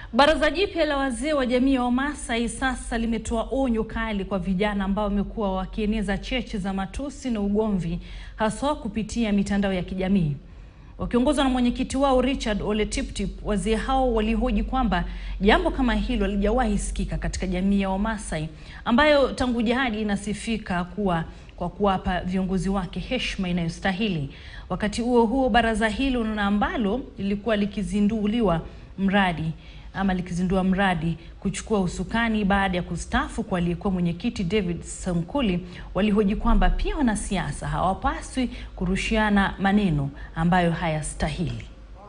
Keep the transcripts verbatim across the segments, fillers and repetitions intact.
Baraza jipya la wazee wa jamii ya Masaai sasa limetoa onyo kali kwa vijana ambao wamekuwa wakieneza cheche za matusi na ugomvi hasa kupitia mitandao ya kijamii. Wakiongozwa na mwenyekiti wao Richard Oletiptip, wazee hao walihoji kwamba jambo kama hilo halijawahi sikika katika jamii ya Masaai ambayo tangu jadi inasifika kuwa kwa kuwapa viongozi wake heshima inayostahili. Wakati huo huo, baraza hilo na ambalo lilikuwa likizinduliwa mradi ama likizindua mradi kuchukua usukani baada ya kustaafu kwa aliyekuwa mwenyekiti David Sankuli, walihoji kwamba pia wanasiasa hawapaswi kurushiana maneno ambayo hayastahili.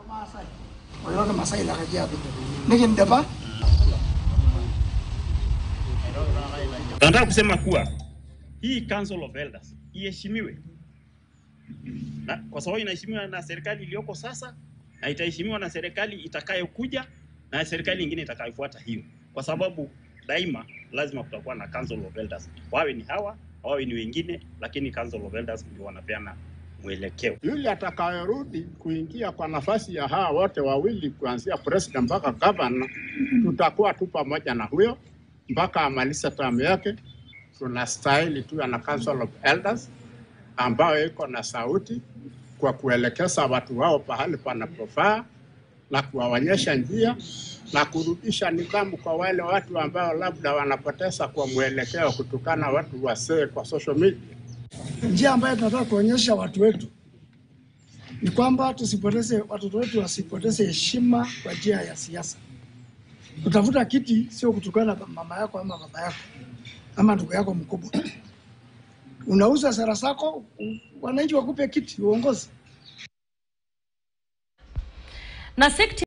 Nataka kusema kuwa hii Council of Elders iheshimiwe, na kwa sababu inaheshimiwa na serikali iliyoko sasa na itaheshimiwa na serikali itakayokuja na serikali nyingine itakayofuata hiyo, kwa sababu daima lazima kutakuwa na Council of Elders. Wawe ni hawa, wawe ni wengine, lakini Council of Elders ndio wanapeana mwelekeo. Yule atakayorudi kuingia kwa nafasi ya hawa wote wawili kuanzia president mpaka governor, tutakuwa tu pamoja na huyo mpaka amalize term yake. Tunastahili tu na Council of Elders ambayo iko na sauti kwa kuelekeza watu wao pahali panapofaa na kuwaonyesha njia na kurudisha nidhamu kwa wale watu ambao labda wanapoteza kwa mwelekeo kutokana watu wasee kwa social media. Njia ambayo tunataka kuonyesha watu wetu ni kwamba tusipoteze, watoto wetu wasipoteze heshima kwa njia ya siasa. Kutafuta kiti sio kutukana mama yako ama baba yako ama ndugu yako mkubwa. Unauza sera zako, wananchi wakupe kiti uongozi. Na sekti